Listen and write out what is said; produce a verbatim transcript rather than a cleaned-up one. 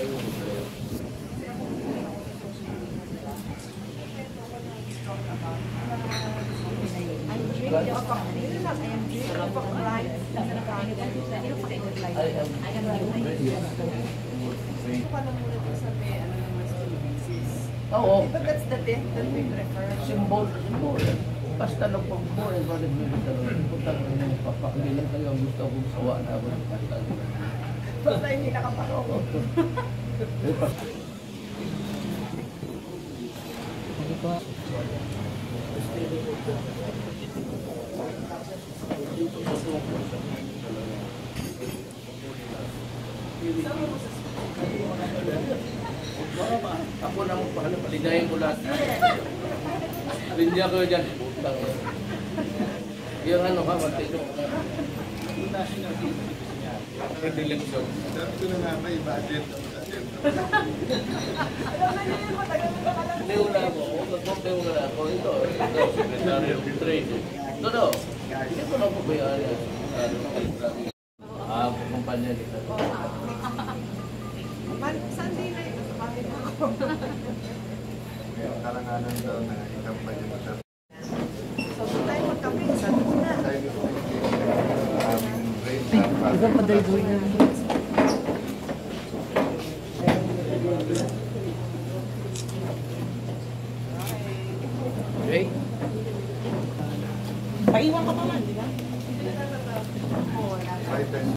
Oo. But that's the death that we prefer. Symbol, symbol. Basta nung pag-buhay, balik mo dito. Putang ina yung papa. Hindi lang kayo ang gusto kong sawa na ako. Basta hindi nakapako. Hindi po. Ako na mo paano, paligayin ko lahat. Linya ko dyan. Putang ina. Yung ano ka, matito. Predilection. Sabi ko na nga may budget. Hindi wala ako. Magpapay mo na ako. Ito, ito, Secretary of Trade. Ito daw. Hindi ko na po bayaan yan. Ah, kumpanya dito. Sunday na ito. Bakit ako? Kalanganan daw na ikampanya mo siya. So, kung tayo magkape, sabi ko na. Tayo ko aming brain Ay, iba pa dahil gawin namin. na